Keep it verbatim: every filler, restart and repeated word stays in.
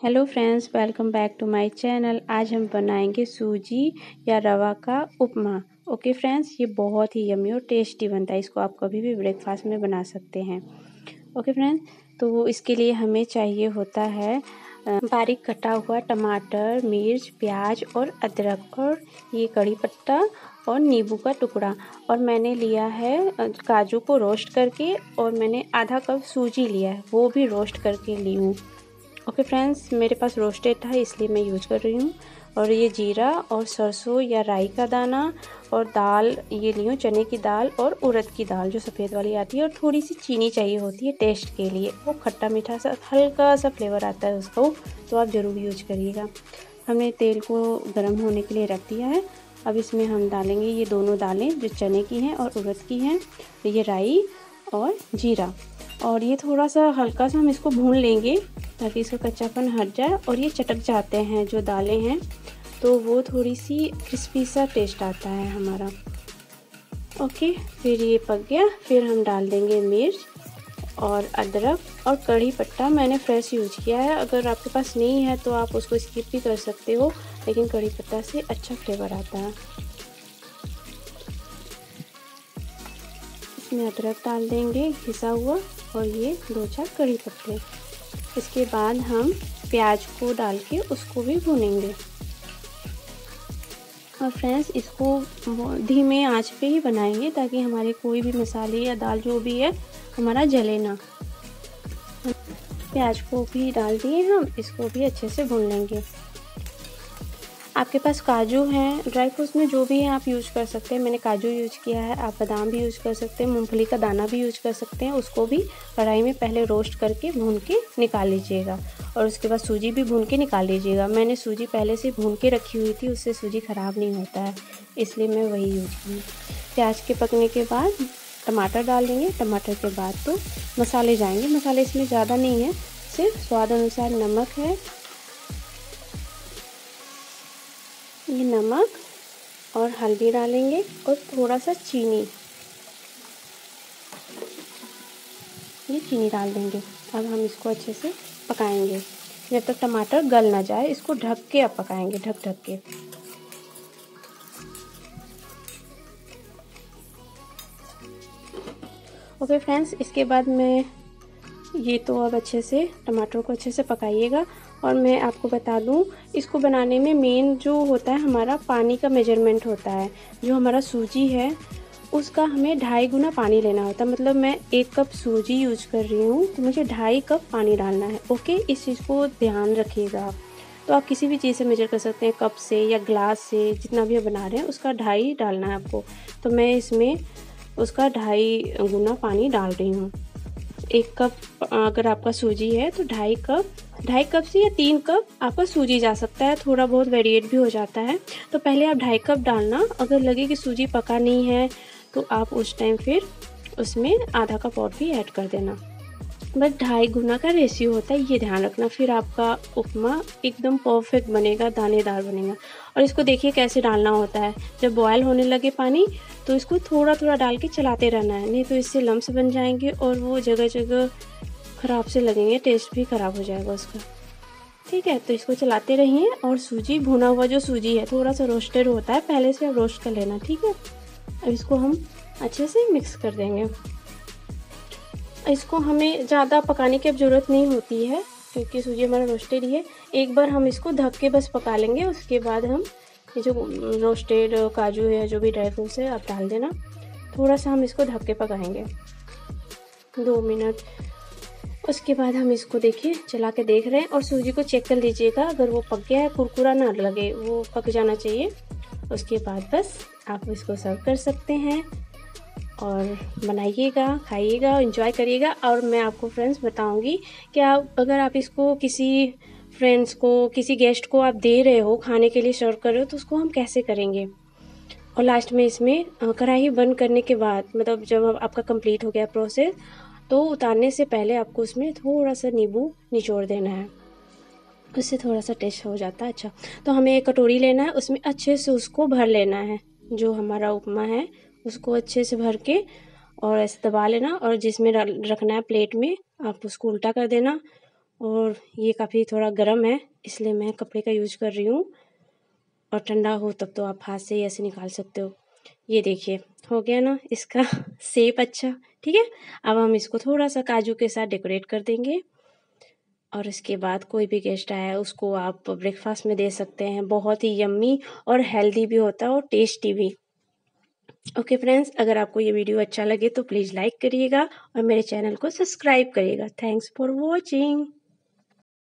Hello friends, welcome back to my channel. आज हम बनाएंगे सूजी या रवा का उपमा। ओके फ्रेंड्स, ये बहुत ही यम्मी और टेस्टी बनता है। इसको आप कभी भी ब्रेकफास्ट में बना सकते हैं। ओके फ्रेंड्स, तो इसके लिए हमें चाहिए होता है बारीक कटा हुआ टमाटर, मिर्च, प्याज और अदरक, और ये कड़ी पत्ता और नींबू का टुकड़ा। और मैंने लिया है काजू को रोस्ट करके, और मैंने आधा कप सूजी लिया है, वो भी रोस्ट करके ली हूँ। ओके फ्रेंड्स, मेरे पास रोस्टेड था इसलिए मैं यूज कर रही हूँ। और ये जीरा और सरसों या राई का दाना और दाल ये ली हूँ, चने की दाल और उड़द की दाल जो सफ़ेद वाली आती है। और थोड़ी सी चीनी चाहिए होती है टेस्ट के लिए, वो खट्टा मीठा सा हल्का सा फ्लेवर आता है उसको, तो आप ज़रूर यूज करिएगा। हमने तेल को गर्म होने के लिए रख दिया है। अब इसमें हम डालेंगे ये दोनों दालें जो चने की हैं और उड़द की हैं, ये राई और जीरा। और ये थोड़ा सा हल्का सा हम इसको भून लेंगे ताकि इसका कच्चापन हट जाए। और ये चटक जाते हैं जो दालें हैं, तो वो थोड़ी सी क्रिस्पी सा टेस्ट आता है हमारा। ओके, फिर ये पक गया। फिर हम डाल देंगे मिर्च और अदरक और कड़ी पत्ता। मैंने फ्रेश यूज किया है, अगर आपके पास नहीं है तो आप उसको स्किप भी कर सकते हो, लेकिन कड़ी पत्ता से अच्छा फ्लेवर आता है। इसमें अदरक डाल देंगे घिसा हुआ, और ये दो चार कड़ी पत्ते। इसके बाद हम प्याज को डाल के उसको भी भूनेंगे। और फ्रेंड्स, इसको धीमे आंच पे ही बनाएंगे ताकि हमारे कोई भी मसाले या दाल जो भी है हमारा जले ना। प्याज को भी डाल दिए हम, इसको भी अच्छे से भून लेंगे। आपके पास काजू हैं, ड्राई फ्रूट्स में जो भी है आप यूज कर सकते हैं। मैंने काजू यूज किया है, आप बादाम भी यूज कर सकते हैं, मूंगफली का दाना भी यूज कर सकते हैं। उसको भी कढ़ाई में पहले रोस्ट करके भून के निकाल लीजिएगा, और उसके बाद सूजी भी भून के निकाल लीजिएगा। मैंने सूजी पहले से भून के रखी हुई थी, उससे सूजी ख़राब नहीं होता है, इसलिए मैं वही यूज की। प्याज के पकने के बाद टमाटर डाल देंगे। टमाटर के बाद तो मसाले जाएंगे। मसाले इसमें ज़्यादा नहीं है, सिर्फ स्वाद अनुसार नमक है, ये नमक और हल्दी डालेंगे, और थोड़ा सा चीनी, ये चीनी डाल देंगे। अब हम इसको अच्छे से पकाएंगे जब तक टमाटर गल ना जाए। इसको ढक के अब पकाएंगे, ढक ढक के। ओके फ्रेंड्स, इसके बाद मैं ये तो अब अच्छे से टमाटर को अच्छे से पकाइएगा। और मैं आपको बता दूं, इसको बनाने में मेन जो होता है हमारा पानी का मेजरमेंट होता है। जो हमारा सूजी है उसका हमें ढाई गुना पानी लेना होता है। मतलब मैं एक कप सूजी यूज कर रही हूँ तो मुझे ढाई कप पानी डालना है। ओके, इस चीज़ को ध्यान रखिएगा आप। तो आप किसी भी चीज़ से मेजर कर सकते हैं, कप से या ग्लास से, जितना भी आप बना रहे हैं उसका ढाई डालना है आपको। तो मैं इसमें उसका ढाई गुना पानी डाल रही हूँ। एक कप अगर आपका सूजी है तो ढाई कप ढाई कप से या तीन कप आपका सूजी जा सकता है, थोड़ा बहुत वेरिएट भी हो जाता है। तो पहले आप ढाई कप डालना। अगर लगे कि सूजी पका नहीं है तो आप उस टाइम फिर उसमें आधा कप और भी ऐड कर देना। बस ढाई गुना का रेशियो होता है, ये ध्यान रखना। फिर आपका उपमा एकदम परफेक्ट बनेगा, दानेदार बनेगा। और इसको देखिए कैसे डालना होता है। जब बॉयल होने लगे पानी तो इसको थोड़ा थोड़ा डाल के चलाते रहना है, नहीं तो इससे लम्स बन जाएंगे और वो जगह जगह ख़राब से लगेंगे, टेस्ट भी ख़राब हो जाएगा उसका। ठीक है, तो इसको चलाते रहिए। और सूजी, भुना हुआ जो सूजी है थोड़ा सा रोस्टेड होता है, पहले से आप रोस्ट कर लेना। ठीक है, अब इसको हम अच्छे से मिक्स कर देंगे। इसको हमें ज़्यादा पकाने की अब ज़रूरत नहीं होती है क्योंकि सूजी हमारा रोस्टेड ही है। एक बार हम इसको ढक के बस पका लेंगे, उसके बाद हम ये जो रोस्टेड काजू है, जो भी ड्राई फ्रूट्स है, आप डाल देना। थोड़ा सा हम इसको ढक के पकाएंगे दो मिनट। उसके बाद हम इसको देखिए चला के देख रहे हैं, और सूजी को चेक कर लीजिएगा, अगर वो पक गया है, कुरकुरा ना लगे, वो पक जाना चाहिए। उसके बाद बस आप इसको सर्व कर सकते हैं। और बनाइएगा, खाइएगा, एंजॉय करिएगा। और मैं आपको फ्रेंड्स बताऊंगी कि आप अगर आप इसको किसी फ्रेंड्स को, किसी गेस्ट को आप दे रहे हो, खाने के लिए सर्व कर रहे हो, तो उसको हम कैसे करेंगे। और लास्ट में इसमें कढ़ाई बंद करने के बाद, मतलब जब आपका कंप्लीट हो गया प्रोसेस, तो उतारने से पहले आपको उसमें थोड़ा सा नींबू निचोड़ देना है, उससे थोड़ा सा टेस्ट हो जाता है अच्छा। तो हमें एक कटोरी लेना है, उसमें अच्छे से उसको भर लेना है, जो हमारा उपमा है उसको अच्छे से भर के, और ऐसे दबा लेना। और जिसमें रखना है प्लेट में, आप उसको उल्टा कर देना, और ये काफ़ी थोड़ा गर्म है, इसलिए मैं कपड़े का यूज कर रही हूँ, और ठंडा हो तब तो आप हाथ से ही ऐसे निकाल सकते हो। ये देखिए हो गया ना इसका शेप अच्छा, ठीक है। अब हम इसको थोड़ा सा काजू के साथ डेकोरेट कर देंगे, और इसके बाद कोई भी गेस्ट आया है उसको आप ब्रेकफास्ट में दे सकते हैं। बहुत ही यम्मी और हेल्दी भी होता है और टेस्टी भी। ओके फ्रेंड्स, अगर आपको ये वीडियो अच्छा लगे तो प्लीज़ लाइक करिएगा और मेरे चैनल को सब्सक्राइब करिएगा। Thanks for watching.